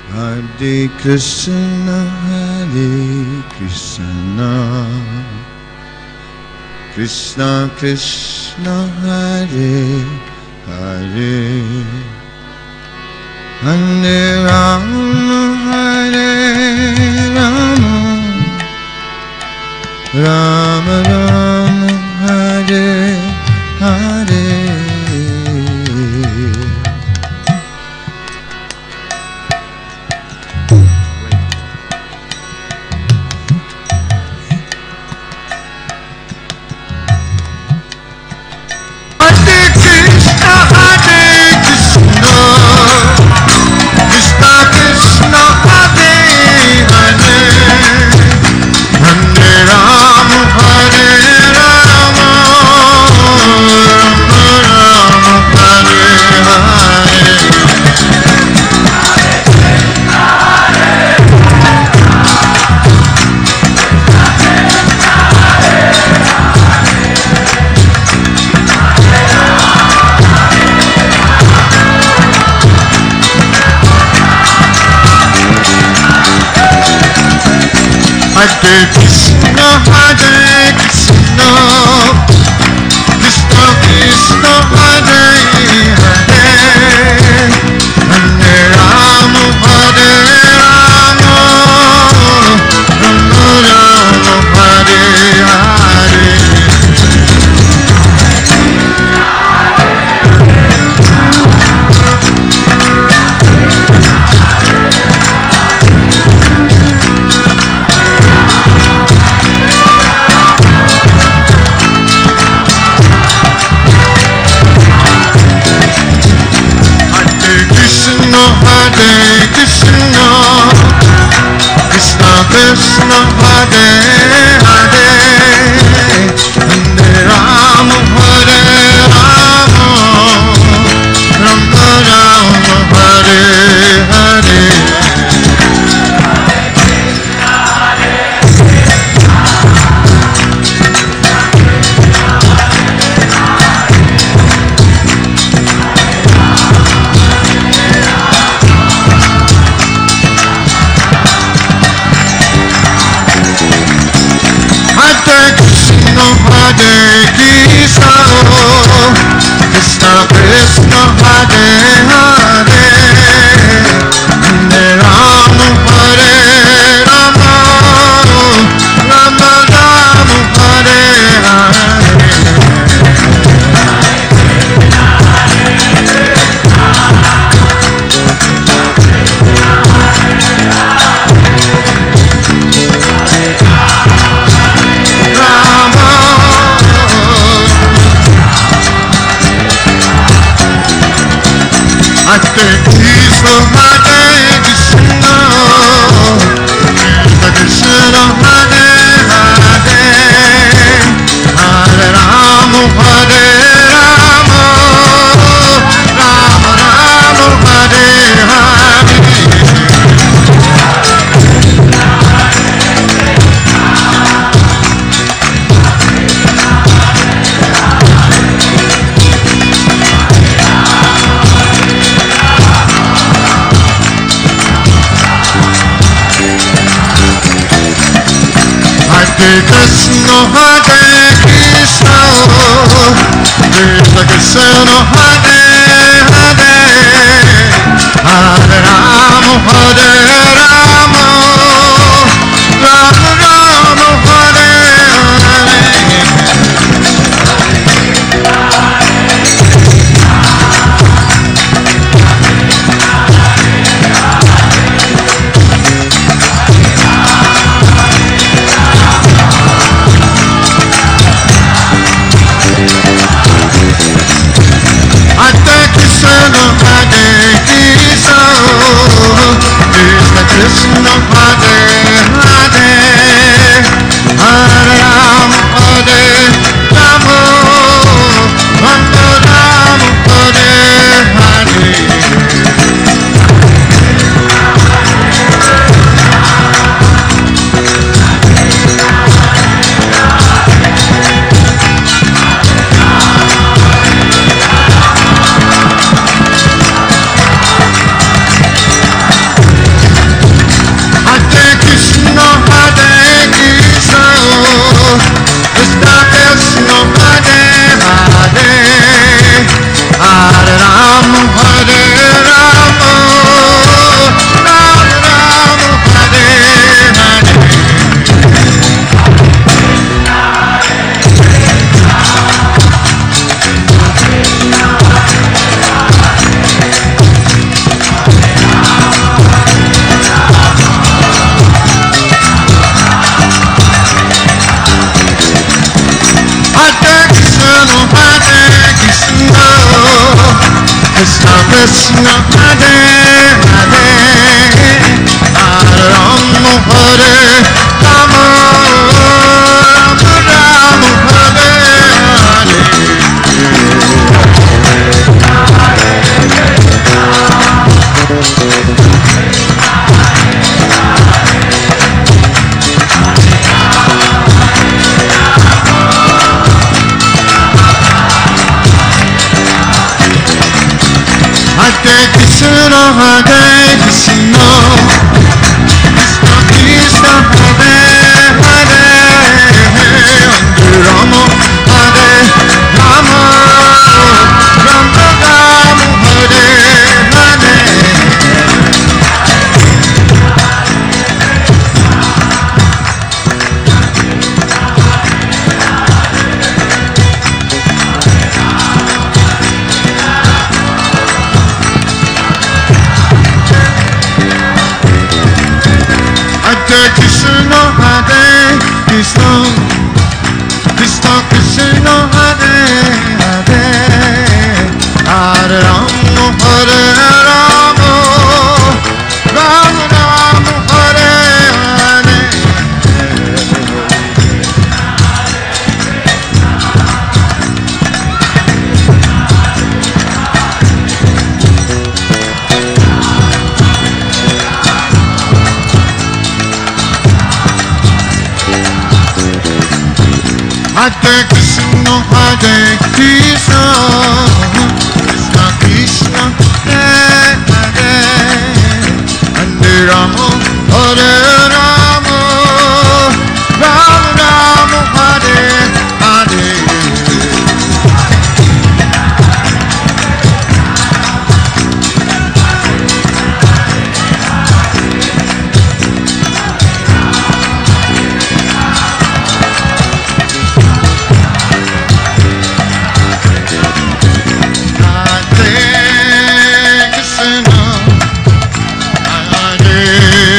Hare Krishna, Krishna Krishna, Hare Hare, Hare Rama, Hare Rama, Rama Rama, Hare Hare. Hare Krishna, Hare Krishna, Krishna Krishna, Hare Hare, Hare Rama, Hare Rama, Rama Rama, Hare Hare. Hare Krishna, Krishna Krishna, Hare Hare, Hare Rama, Hare Rama, Rama Rama, Hare Hare. Hare Krishna, Krishna Krishna, Hare Hare, Hare Rama, Hare Rama, Rama Rama, Hare Hare. Hare Krishna, Hare Krishna, Krishna Krishna, Hare Hare, Hare Rama, Hare Rama, Rama Rama, Hare Hare. Hare Krishna, Hare Krishna, Krishna Krishna, Hare Hare, Hare Rama, Hare Rama, Rama Rama, Hare Hare. Hare Krishna, Hare Krishna, Krishna Krishna, Hare Hare, Hare Rama, Hare Rama, Rama Rama, Hare Hare. Krishna, Hare Hare, Hare Rama, Hare Rama, Rama Rama, Hare Hare. Hare Krishna, Hare Krishna, Krishna Krishna, Hare Hare, Hare Rama, Hare Rama, Rama Rama, Hare Hare. Hare Krishna, Hare Krishna, Krishna Krishna, Hare Hare, Hare Rama, Hare Rama, Rama Rama, Hare Hare. Hare Krishna, Hare Krishna, Krishna Krishna, Hare Hare, Hare Rama, Hare Rama, Rama Rama, Hare Hare. Hare Krishna, Hare